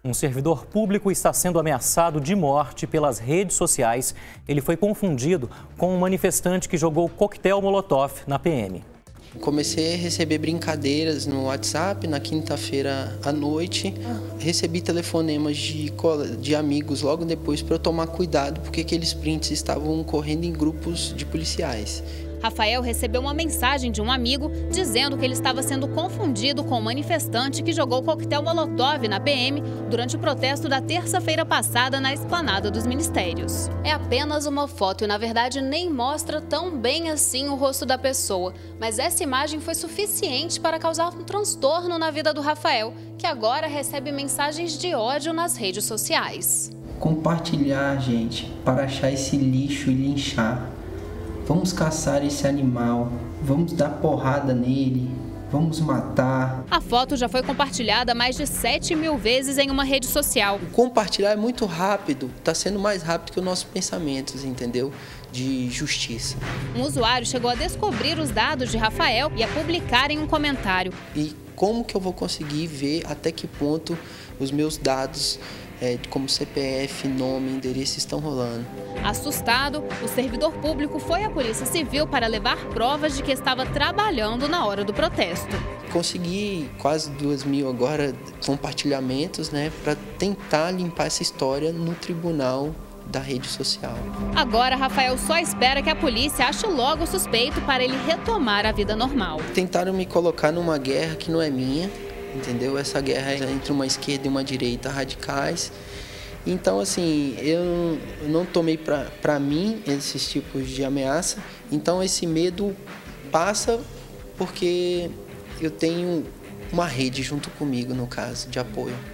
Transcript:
Um servidor público está sendo ameaçado de morte pelas redes sociais. Ele foi confundido com um manifestante que jogou coquetel Molotov na PM. Comecei a receber brincadeiras no WhatsApp na quinta-feira à noite. Recebi telefonemas de amigos logo depois para eu tomar cuidado, porque aqueles prints estavam correndo em grupos de policiais. Rafael recebeu uma mensagem de um amigo dizendo que ele estava sendo confundido com um manifestante que jogou coquetel Molotov na PM durante o protesto da terça-feira passada na Esplanada dos Ministérios. É apenas uma foto e, na verdade, nem mostra tão bem assim o rosto da pessoa. Mas essa imagem foi suficiente para causar um transtorno na vida do Rafael, que agora recebe mensagens de ódio nas redes sociais. Compartilhar, gente, para achar esse lixo e linchar. Vamos caçar esse animal, vamos dar porrada nele, vamos matar. A foto já foi compartilhada mais de 7.000 vezes em uma rede social. Compartilhar é muito rápido, está sendo mais rápido que os nossos pensamentos, entendeu? De justiça. Um usuário chegou a descobrir os dados de Rafael e a publicar em um comentário. E como que eu vou conseguir ver até que ponto os meus dados, como CPF, nome, endereço, estão rolando? Assustado, o servidor público foi à Polícia Civil para levar provas de que estava trabalhando na hora do protesto. Consegui quase 2.000 agora compartilhamentos, para tentar limpar essa história no tribunal da rede social. Agora, Rafael só espera que a polícia ache logo o suspeito para ele retomar a vida normal. Tentaram me colocar numa guerra que não é minha, entendeu? Essa guerra é entre uma esquerda e uma direita radicais. Então, assim, eu não tomei para mim esses tipos de ameaça. Então, esse medo passa porque eu tenho uma rede junto comigo, no caso, de apoio.